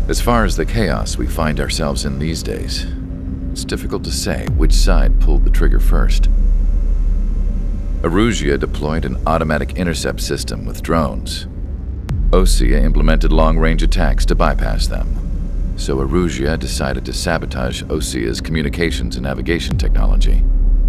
As far as the chaos we find ourselves in these days, it's difficult to say which side pulled the trigger first. Erusia deployed an automatic intercept system with drones. Osea implemented long-range attacks to bypass them. So Erusia decided to sabotage Osea's communications and navigation technology.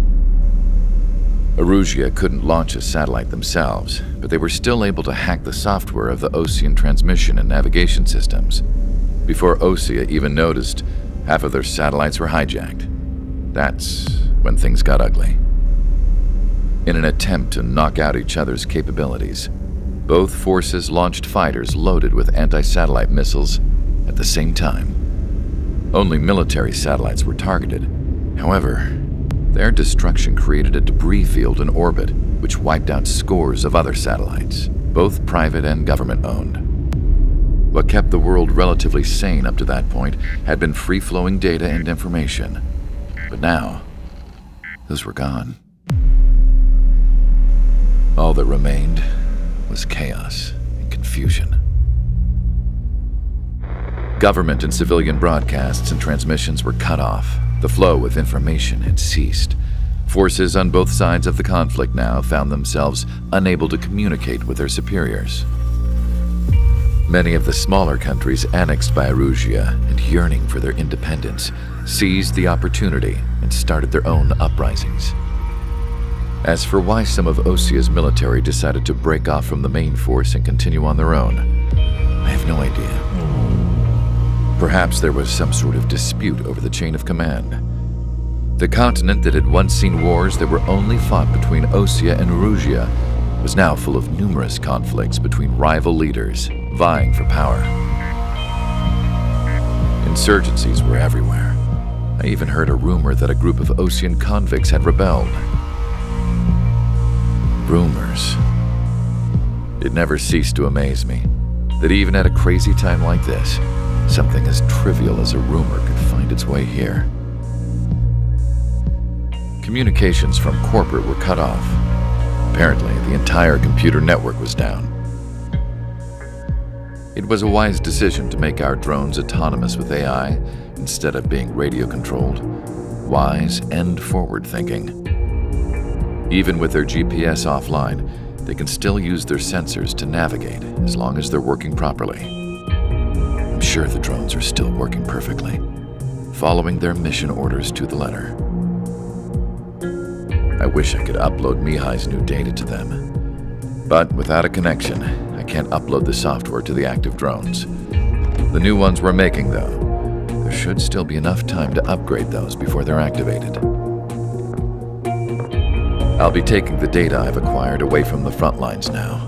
Erusia couldn't launch a satellite themselves, but they were still able to hack the software of the Osean transmission and navigation systems. Before Osea even noticed, half of their satellites were hijacked. That's when things got ugly. In an attempt to knock out each other's capabilities, both forces launched fighters loaded with anti-satellite missiles at the same time. Only military satellites were targeted. However, their destruction created a debris field in orbit, which wiped out scores of other satellites, both private and government-owned. What kept the world relatively sane up to that point had been free-flowing data and information. But now, those were gone. All that remained was chaos and confusion. Government and civilian broadcasts and transmissions were cut off. The flow of information had ceased. Forces on both sides of the conflict now found themselves unable to communicate with their superiors. Many of the smaller countries annexed by Erusia and yearning for their independence seized the opportunity and started their own uprisings. As for why some of Osea's military decided to break off from the main force and continue on their own, I have no idea. Perhaps there was some sort of dispute over the chain of command. The continent that had once seen wars that were only fought between Osea and Erusia was now full of numerous conflicts between rival leaders vying for power. Insurgencies were everywhere. I even heard a rumor that a group of Osean convicts had rebelled. Rumors. It never ceased to amaze me that even at a crazy time like this, something as trivial as a rumor could find its way here. Communications from corporate were cut off. Apparently, the entire computer network was down. It was a wise decision to make our drones autonomous with AI instead of being radio-controlled. Wise and forward-thinking. Even with their GPS offline, they can still use their sensors to navigate as long as they're working properly. I'm sure the drones are still working perfectly, following their mission orders to the letter. I wish I could upload Mihai's new data to them. But without a connection, I can't upload the software to the active drones. The new ones we're making, though, there should still be enough time to upgrade those before they're activated. I'll be taking the data I've acquired away from the front lines now.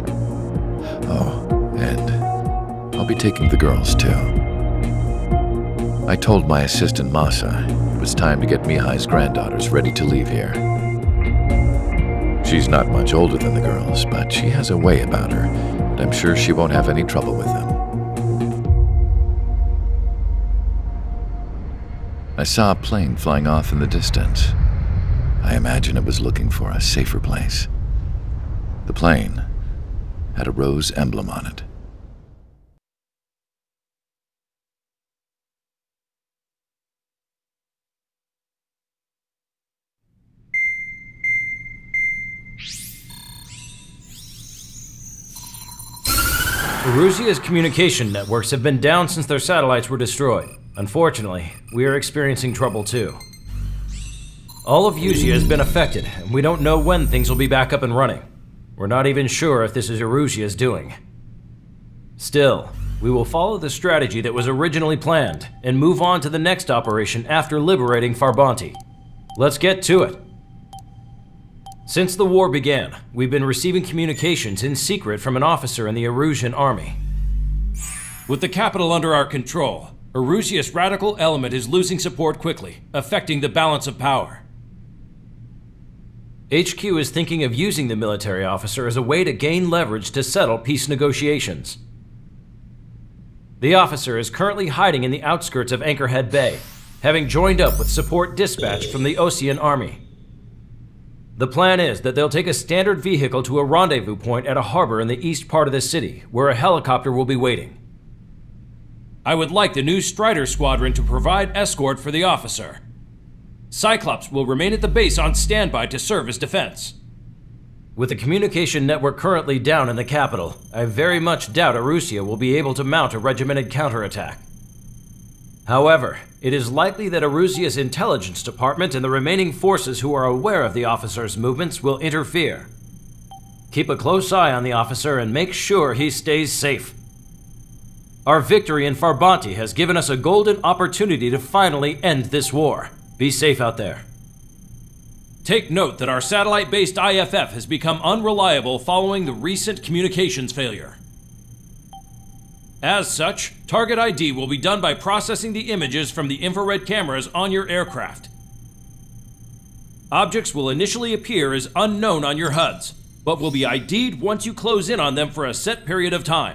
Oh, and I'll be taking the girls, too. I told my assistant Masa it was time to get Mihai's granddaughters ready to leave here. She's not much older than the girls, but she has a way about her, and I'm sure she won't have any trouble with them. I saw a plane flying off in the distance. I imagine it was looking for a safer place. The plane had a rose emblem on it. Erusia's communication networks have been down since their satellites were destroyed. Unfortunately, we are experiencing trouble too. All of Usia has been affected, and we don't know when things will be back up and running. We're not even sure if this is Erusia's doing. Still, we will follow the strategy that was originally planned and move on to the next operation after liberating Farbanti. Let's get to it. Since the war began, we've been receiving communications in secret from an officer in the Erusian army. With the capital under our control, Erusia's radical element is losing support quickly, affecting the balance of power. HQ is thinking of using the military officer as a way to gain leverage to settle peace negotiations. The officer is currently hiding in the outskirts of Anchorhead Bay, having joined up with support dispatched from the Osean army. The plan is that they'll take a standard vehicle to a rendezvous point at a harbor in the east part of the city, where a helicopter will be waiting. I would like the new Strider Squadron to provide escort for the officer. Cyclops will remain at the base on standby to serve as defense. With the communication network currently down in the capital, I very much doubt Erusia will be able to mount a regimented counterattack. However, it is likely that Erusia's intelligence department and the remaining forces who are aware of the officer's movements will interfere. Keep a close eye on the officer and make sure he stays safe. Our victory in Farbanti has given us a golden opportunity to finally end this war. Be safe out there. Take note that our satellite-based IFF has become unreliable following the recent communications failure. As such, target ID will be done by processing the images from the infrared cameras on your aircraft. Objects will initially appear as unknown on your HUDs, but will be ID'd once you close in on them for a set period of time.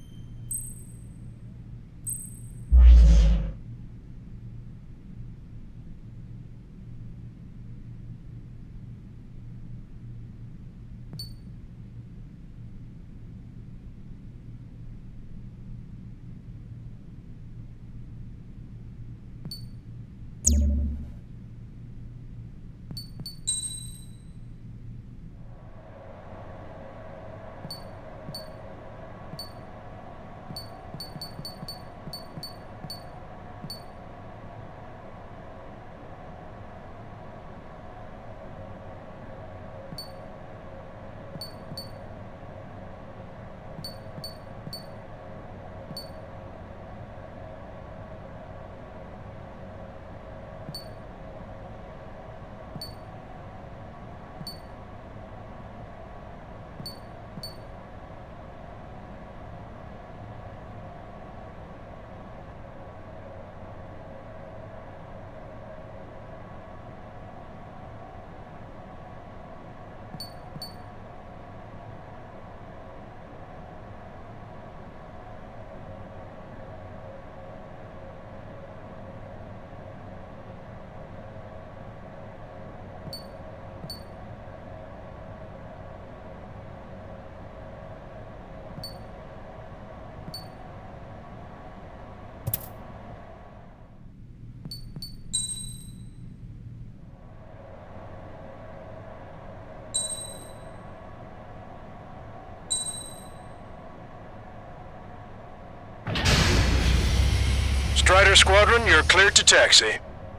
Strider Squadron, you're cleared to taxi.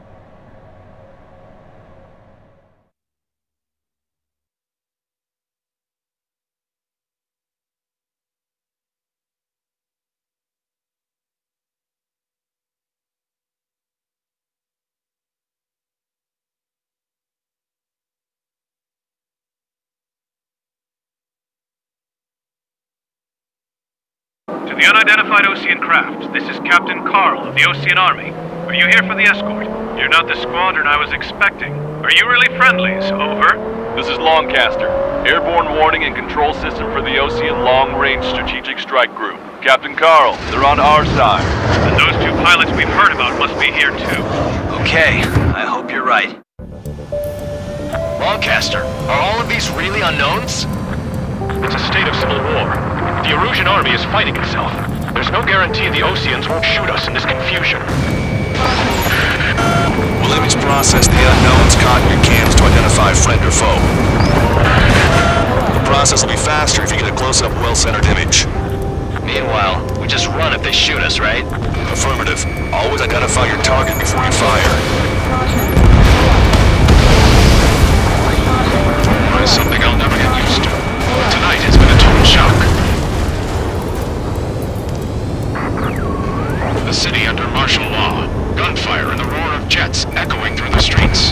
To the unidentified Osean craft, this is Captain Carl of the Osean Army. Are you here for the escort? You're not the squadron I was expecting. Are you really friendlies? Over. This is Longcaster. Airborne warning and control system for the Osean Long Range Strategic Strike Group. Captain Carl, they're on our side. And those two pilots we've heard about must be here too. Okay, I hope you're right. Longcaster, are all of these really unknowns? It's a state of civil war. The Erusian army is fighting itself. There's no guarantee the Oseans won't shoot us in this confusion. We'll image process the unknowns caught in your cams to identify friend or foe. The process will be faster if you get a close-up, well-centered image. Meanwhile, we just run if they shoot us, right? Affirmative. Always identify your target before you fire. Try something I'll never get used to. Tonight has been a total shock. The city under martial law. Gunfire and the roar of jets echoing through the streets.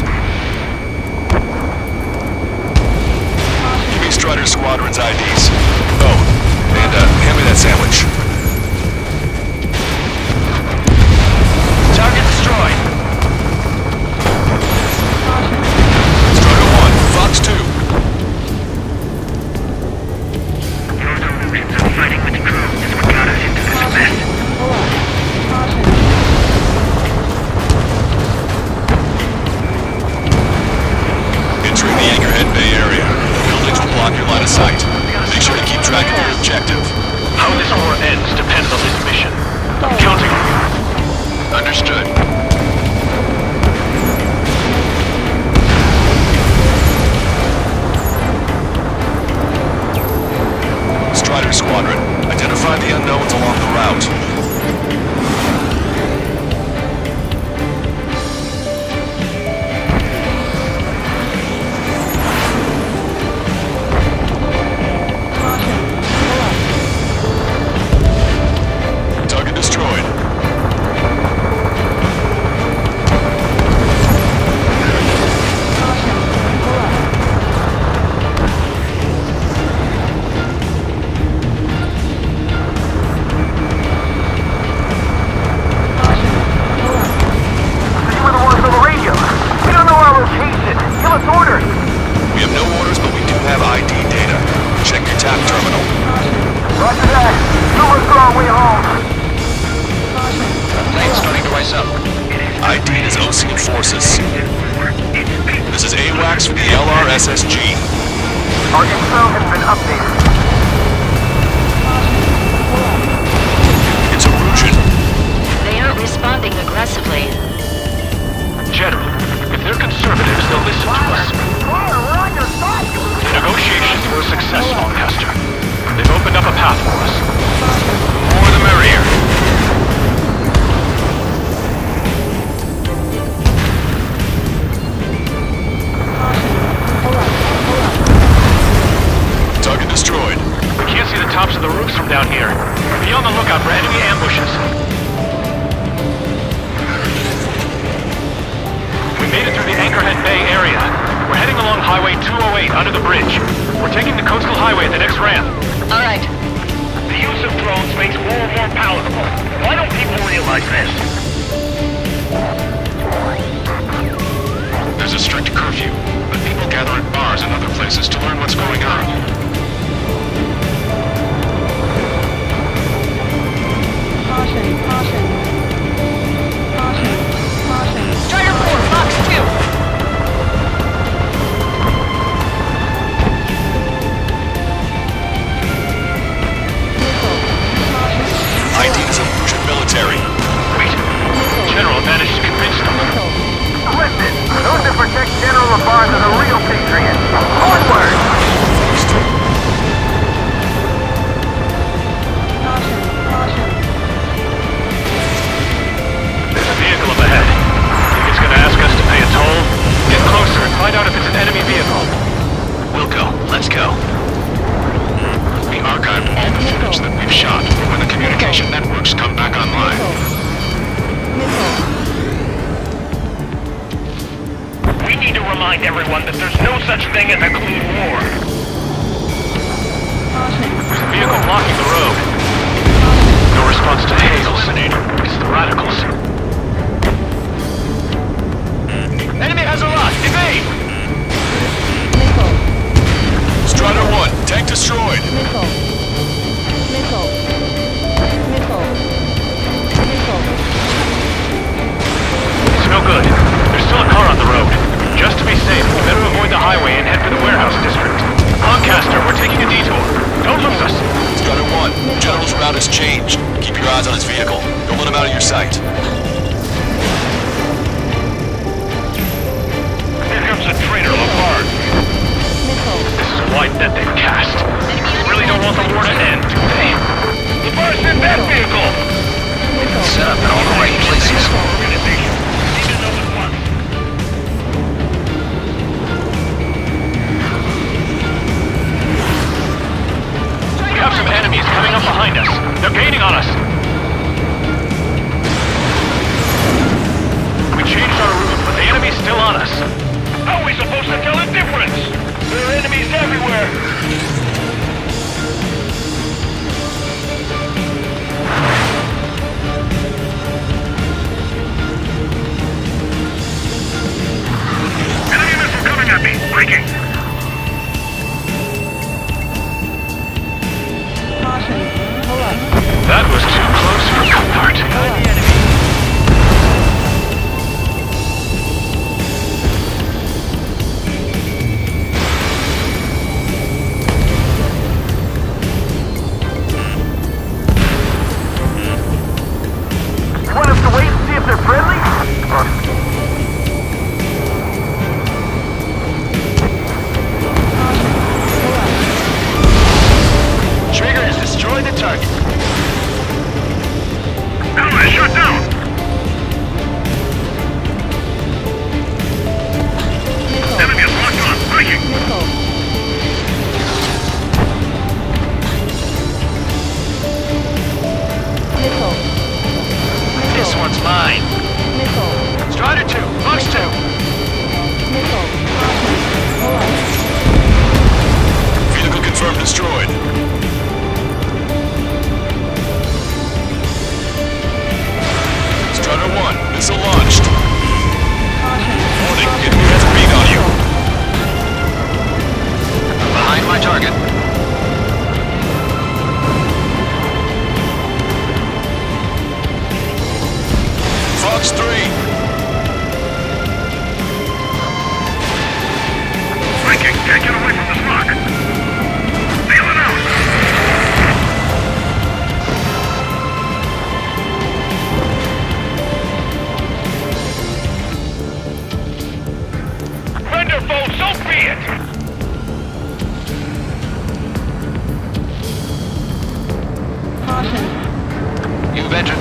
Give me Strider Squadron's IDs. Oh, and hand me that sandwich. Target destroyed. Strider 1, Fox 2. Squadron. Identify the unknowns along the route. Target destroyed. We have no orders, but we do have ID data. Check your TAP terminal. Roger that. Numerous are on way home. Plane's starting to rise up. ID is Ocean Forces. This is AWACS for the LRSSG. Our info has been updated. It's Erusian. They aren't responding aggressively. General, if they're conservatives, they'll listen to us. The negotiations were a success, Longcaster. They've opened up a path for us. More the merrier. Target destroyed. We can't see the tops of the roofs from down here. Be on the lookout for enemy ambushes. We made it through the Anchorhead Bay area. We're heading along Highway 208 under the bridge. We're taking the coastal highway at the next ramp. All right. The use of drones makes war more palatable. Why don't people realize this? There's a strict curfew, but people gather at bars and other places to learn what's going on. Caution, caution. Caution, caution. Strider 4, Fox 2. ID is Erusian military. Wait. General managed to convince them. Listen, those that protect General LaBarge are the real patriots. Onward! Caution, caution. There's a vehicle up ahead. Think it's gonna ask us to pay a toll? Get closer and find out if it's an enemy vehicle. We'll go. Let's go. We archived all the footage that we've shot when the communication networks come back online. We need to remind everyone that there's no such thing as a clean war. There's a vehicle blocking the road. No response to hails. It's the radicals. Enemy has a lock. Evade! Strider 1, tank destroyed. Missile. Missile. Missile. Missile. It's no good. There's still a car on the road. Just to be safe, we better avoid the highway and head for the warehouse district. Lancaster, we're taking a detour. Don't lose us. Strider 1, General's route has changed. Keep your eyes on his vehicle. Don't let him out of your sight. Here comes a traitor, LaBarge. This is a wide net they've cast. Really don't want the war to end, do they? LaBarge in that vehicle! Set up in all the right places. Organization. Need to know at once. We have some enemies coming up behind us. They're gaining on us. We changed our route, but the enemy's still on us. How are we supposed to tell the difference? There are enemies everywhere. Enemy missile coming at me. Breaking. Caution. Pull up. That was too close for comfort.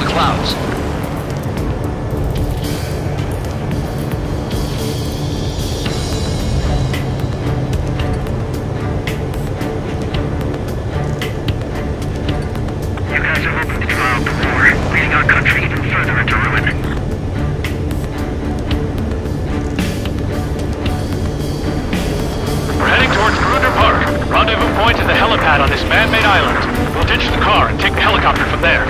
clouds. You guys have opened the trial to war, leading our country even further into ruin. We're heading towards Grunder Park. Rendezvous point is the helipad on this man-made island. We'll ditch the car and take the helicopter from there.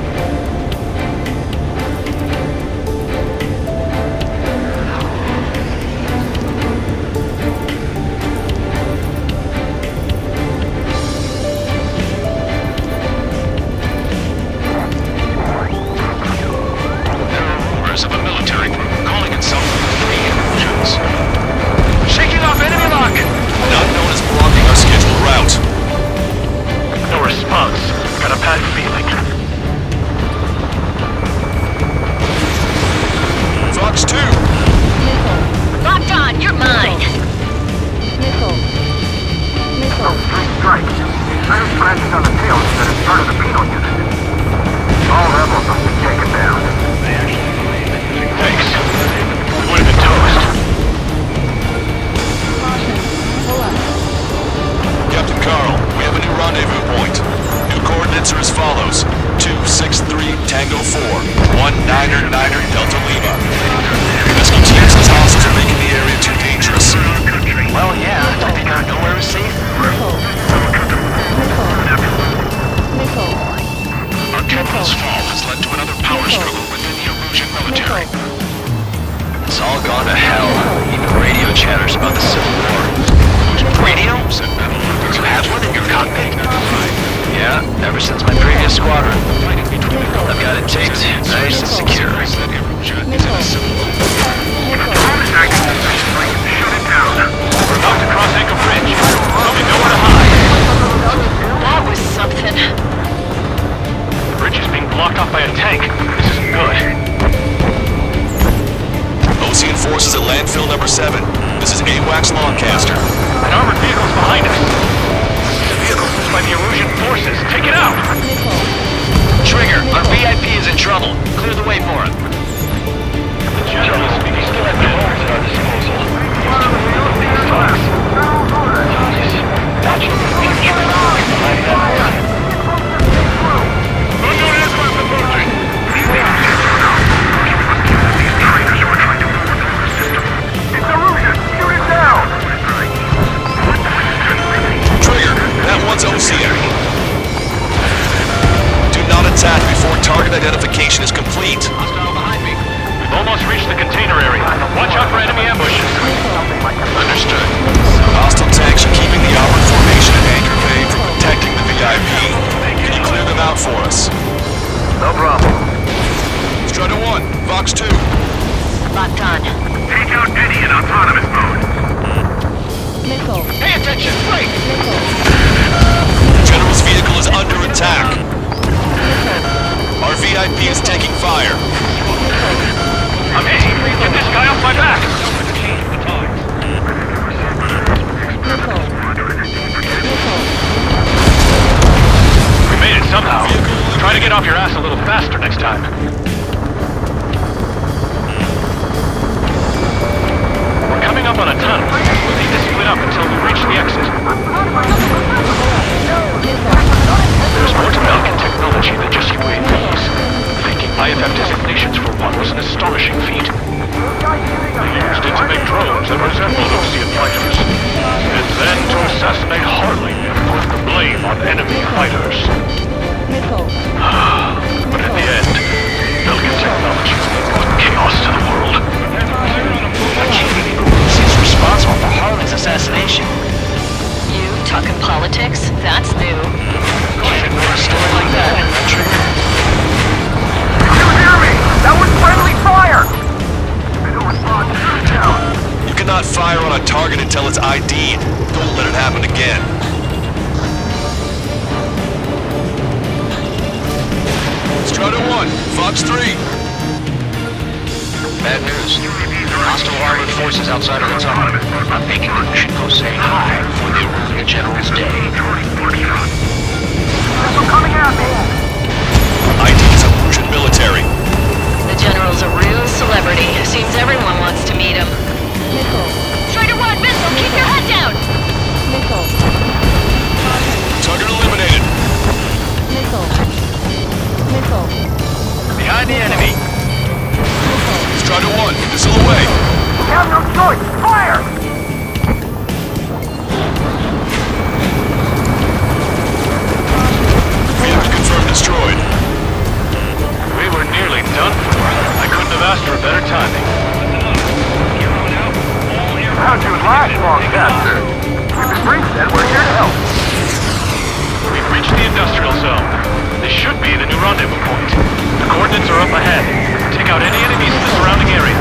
Of a military group calling itself Free Illusions. Shaking off enemy lock! Not known as blocking our scheduled route. No response. Got a bad feeling. Fox 2! Locked on, you're mine. Missile. Missile. Three strikes. Iron scratches on the tail instead of part of the Beetle unit. All rebels must be taken down. Thanks. We would have been toast. Caution. Pull up. Captain Carl, we have a new rendezvous point. New coordinates are as follows. 263 Tango 4, 199 Delta Lima. Rescue teams as hostiles are making the area too dangerous. Well, yeah, don't think our nowhere is safe. Missile. Missile. Our capital's fall has led to another power struggle within the Erusian military. It's all gone to hell. Even radio chatters about the Civil War. Radio? You have one in your cockpit? Yeah, ever since my previous squadron. I've got it taped, nice and secure. We're about to cross Anchor Bridge. There'll be nowhere to hide. That was something. The bridge is being blocked off by a tank. This isn't good. Ocean forces at landfill number 7. This is AWACS Lancaster. An armored vehicle's behind us. It's a vehicle used by the Erusian forces. Take it out! Trigger, our VIP is in trouble. Clear the way for him. Generally speaking, still have drones at our disposal. Unknown aircraft approaching. It's Erusian! Shoot it down! Trigger, that one's OCN. Do not attack before target identification is complete. Hostile behind me. We've almost reached the container area. Watch out for enemy ambushes. Understood. Hostile tanks are keeping the outward formation at Anchor Bay from protecting the VIP. Can you clear them out for us? No problem. Strider 1, Vox 2. Locked on. Take out Eddie in autonomous mode. Missile. Pay attention! Wait! General's vehicle is under attack. Our VIP is taking fire. I'm hit! Get this guy off my back! We made it somehow. Try to get off your ass a little faster next time. We're coming up on a tunnel. We'll need to split up until we reach the exit. There's more to Belkin technology than just UAVs. Thinking IFF designations for one was an astonishing feat. They used it to make drones that resembled Osean fighters. And then to assassinate Harley and put the blame on enemy fighters. Missile. But in the end, Belkin technology brought chaos to the world. He's responsible for Harley's assassination. You talking politics? That's new. Can't ignore a story like that, Trigger. You hear me? That was friendly fire! They don't respond. Shoot it down. You cannot fire on a target until it's ID'd. Don't let it happen again. Strider 1, Fox 3. Bad news. Hostile armored forces outside of the tunnel. I'm thinking that we should go say hi before they ruin the General's day. Missile coming at me! ID is Erusian military. Missile. Behind the enemy. Strider 1, missile away. We have no choice. Fire! Vehicle confirmed destroyed. We were nearly done for. I couldn't have asked for better timing. How'd you last long, Caster? Captain Brink said we're here to help. We've reached the industrial zone. This should be the new rendezvous point. The coordinates are up ahead. Take out any enemies in the surrounding area.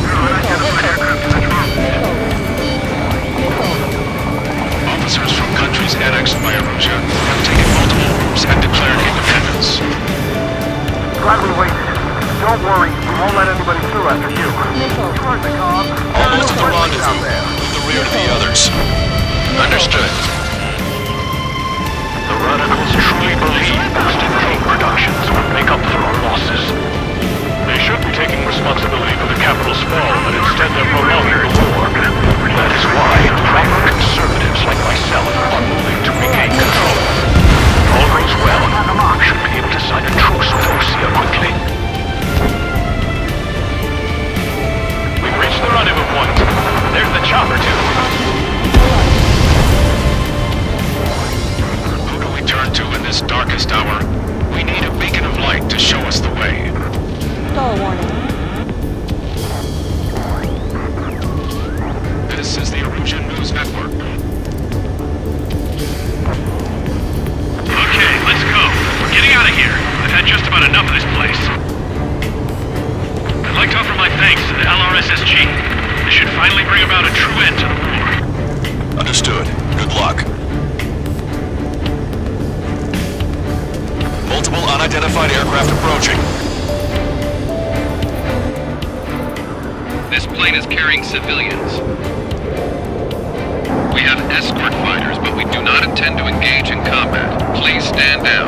Officers from countries annexed by Erosia have taken multiple routes and declared independence. Glad we waited. Don't worry, we won't let anybody through after you. Missile. You heard the comm. Almost at the Out rendezvous. there. Move the rear to the others. Understood. The radicals truly believe boosted drone productions will make up for our losses. They should be taking responsibility for the capital's fall, but instead they're prolonging the war. That is why proper conservatives like myself are moving to regain control. If all goes well, we should be able to sign a truce with Rosia quickly. We've reached the rendezvous point. There's the chopper, too. Who do we turn to in this darkest hour? We need a beacon of light to show us the way. Stall warning. This is the Erosia News Network. Okay, let's go. We're getting out of here. I've had just about enough of this place. I'd like to offer my thanks to the LRSSG. This should finally bring about a true end to the war. Understood. Good luck. Multiple unidentified aircraft approaching. This plane is carrying civilians. We have escort fighters, but we do not intend to engage in combat. Please stand down.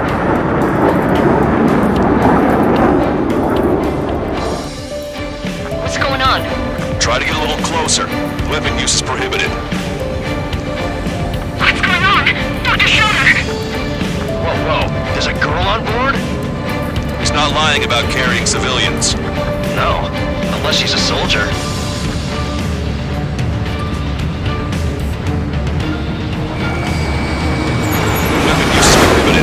What's going on? Try to get a little closer. Weapon use is prohibited. What's going on? Dr. Schroeder! Whoa. There's a girl on board? He's not lying about carrying civilians. No. Unless she's a soldier. Weapon use is prohibited.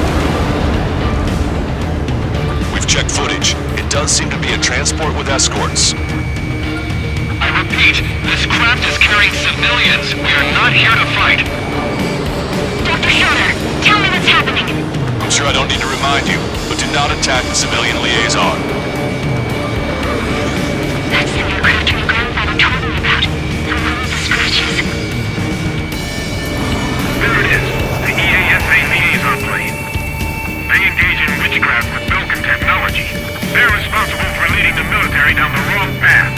We've checked footage. It does seem to be a transport with escorts. I repeat, this craft is carrying civilians. We are not here to fight. Dr. Schroeder, tell me what's happening. I'm sure I don't need to remind you, but do not attack the civilian liaison. That's the aircraft your grandfather told me about. The one with the scratches. There it is. The EASA liaison plane. They engage in witchcraft with Belkin technology. They're responsible for leading the military down the wrong path.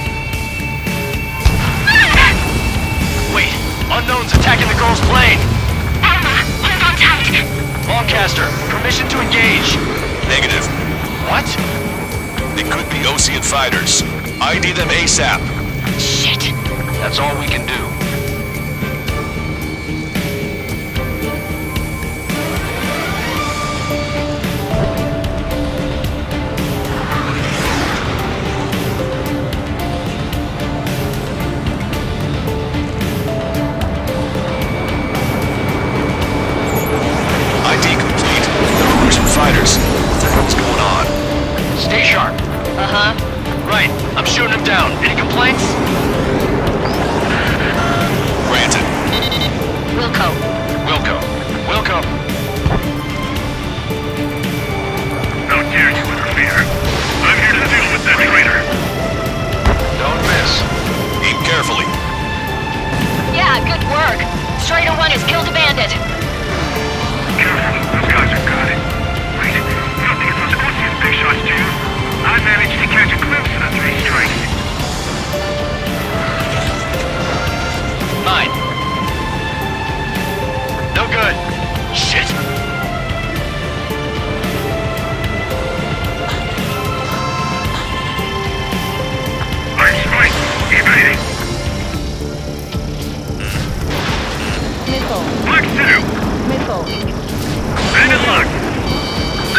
Wait, unknown's attacking the girl's plane. Alma, hold on tight. Longcaster, permission to engage. Negative. What? They could be Osean fighters. ID them ASAP. Shit. That's all we can do. ID complete. They're Erosion fighters. What the hell's going on? Stay sharp. Uh-huh. Right, I'm shooting him down. Any complaints?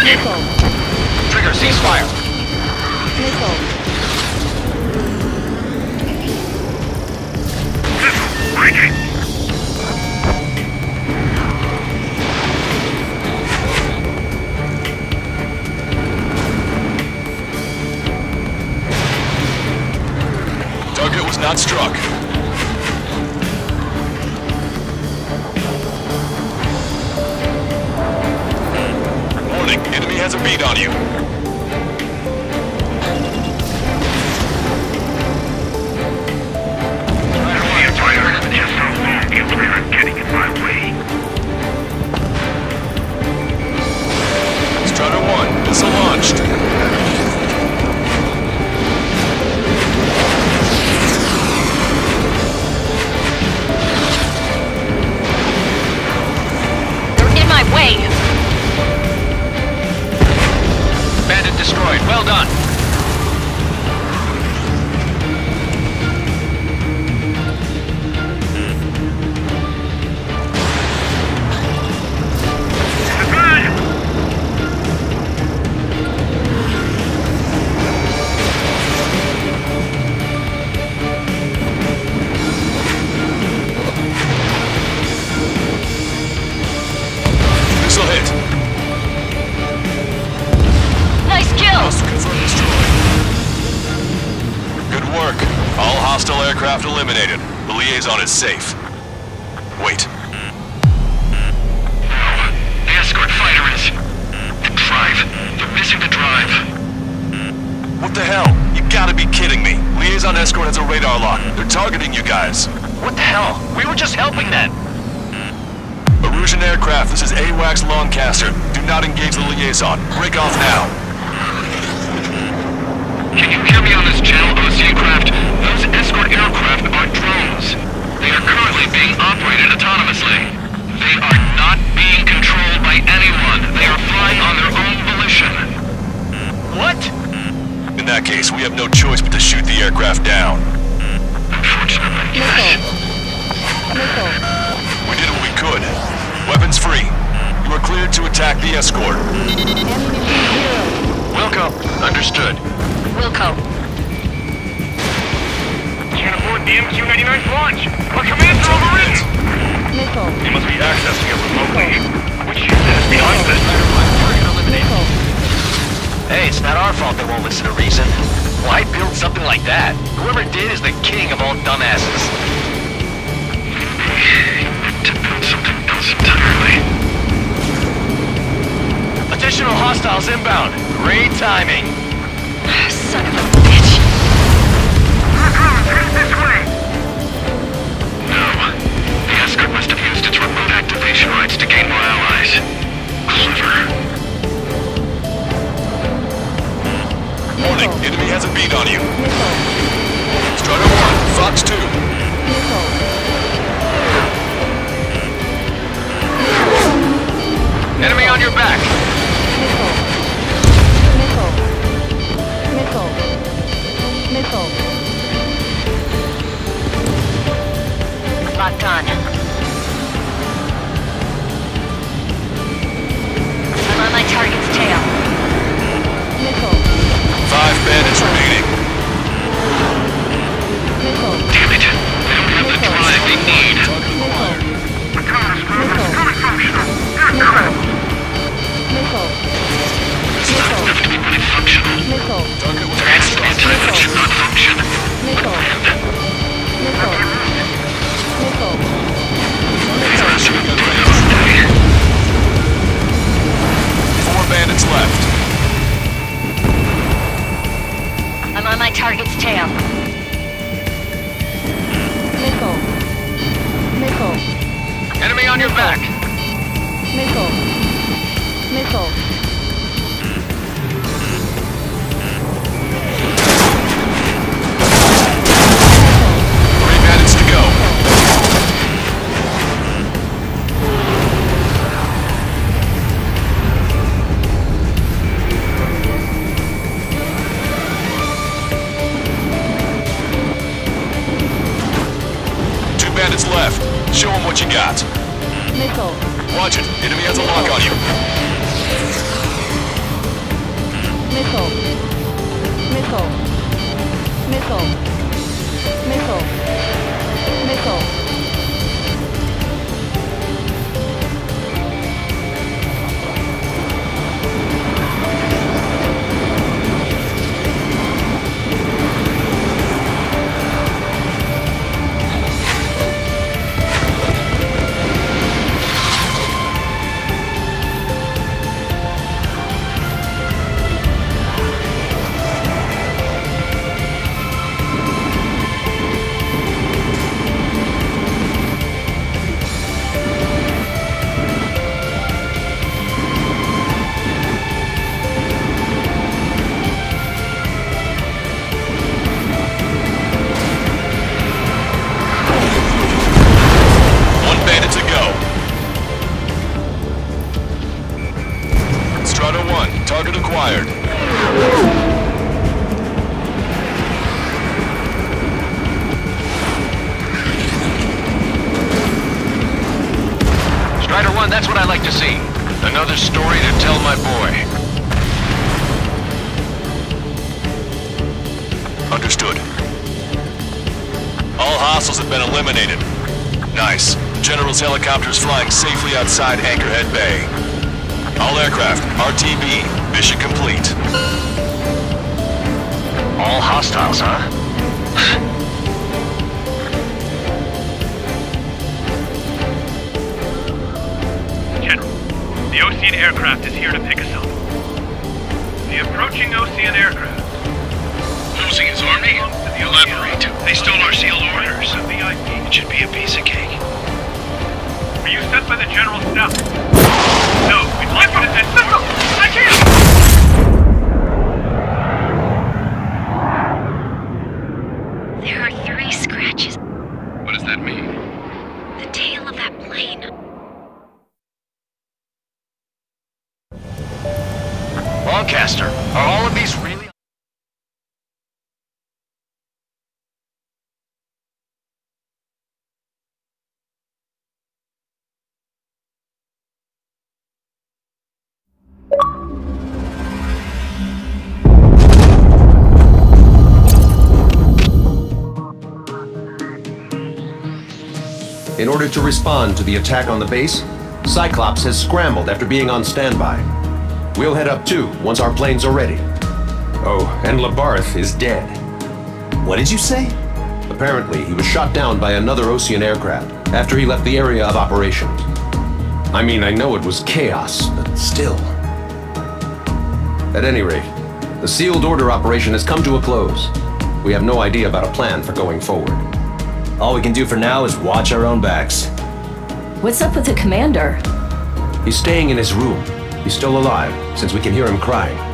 team. Trigger, ceasefire. Missile. Target was not struck. Warning, enemy has a bead on you. Strider 1, missile launched. Way. Bandit destroyed. Well done. Aircraft eliminated. The liaison is safe. Wait. The escort fighter is... The drive. They're missing the drive. What the hell? You gotta be kidding me. Liaison escort has a radar lock. They're targeting you guys. What the hell? We were just helping them. Erusian aircraft, this is AWACS Lancaster. Do not engage the liaison. Break off now. Can you hear me on this channel, OC craft? Those escort aircraft are drones. They are currently being operated autonomously. They are not being controlled by anyone. They are flying on their own volition. What? In that case, we have no choice but to shoot the aircraft down. Unfortunately, yes. Missile. We did what we could. Weapons free. You are cleared to attack the escort. Ammunition 0. Wilco. Understood. Wilco. Can't afford the MQ-99's launch. Our commands are overridden. Missile. They must be accessing it remotely. Which unit is behind this? Missile. Hey, it's not our fault they won't listen to reason. Why build something like that? Whoever did is the king of all dumbasses. To build something else entirely. Additional hostiles inbound. Great timing. Son of a bitch. This way! No. The escort must have used its remote activation rights to gain more allies. Clever. Warning, enemy has a bead on you. Missile. Strider 1, Fox 2. Missile. Enemy on your back. Missile. Missile. Missile. Missile. Locked on. I'm on my target's tail. Missile. 5 bandits remaining. Missile. Damn it. They don't have the drive they need. Missile. The common scrubber is fully functional. Missile. Missile. It's not enough to be fully functional. Missile. Advanced anti-that should not function. Missile. Missile. Missile. These are assuming day. 4 bandits left. I'm on my target's tail. Missile. Missile. Enemy on your back. Missile. Missile. 3 bandits to go. Bandits left. Show them what you got. Missile. Watch it. Enemy has a lock on you. Nickel. Nickel. Nickel. Target acquired. Strider 1, that's what I like to see. Another story to tell my boy. Understood. All hostiles have been eliminated. Nice. General's helicopter is flying safely outside Anchorhead Bay. All aircraft, RTB, mission complete. All hostiles, huh? General, the Osean aircraft is here to pick us up. The approaching Osean aircraft. Losing his army? Elaborate. They stole our sealed orders. It should be a piece of cake. Are you sent by the General's staff? No, we'd like you to send... I can't! There are 3 scratches. What does that mean? The tail of that plane. Lancaster, are all of these really... In order to respond to the attack on the base, Cyclops has scrambled after being on standby. We'll head up too, once our planes are ready. Oh, and Labarth is dead. What did you say? Apparently, he was shot down by another Osean aircraft after he left the area of operations. I mean, I know it was chaos, but still. At any rate, the sealed order operation has come to a close. We have no idea about a plan for going forward. All we can do for now is watch our own backs. What's up with the commander? He's staying in his room. He's still alive, since we can hear him crying.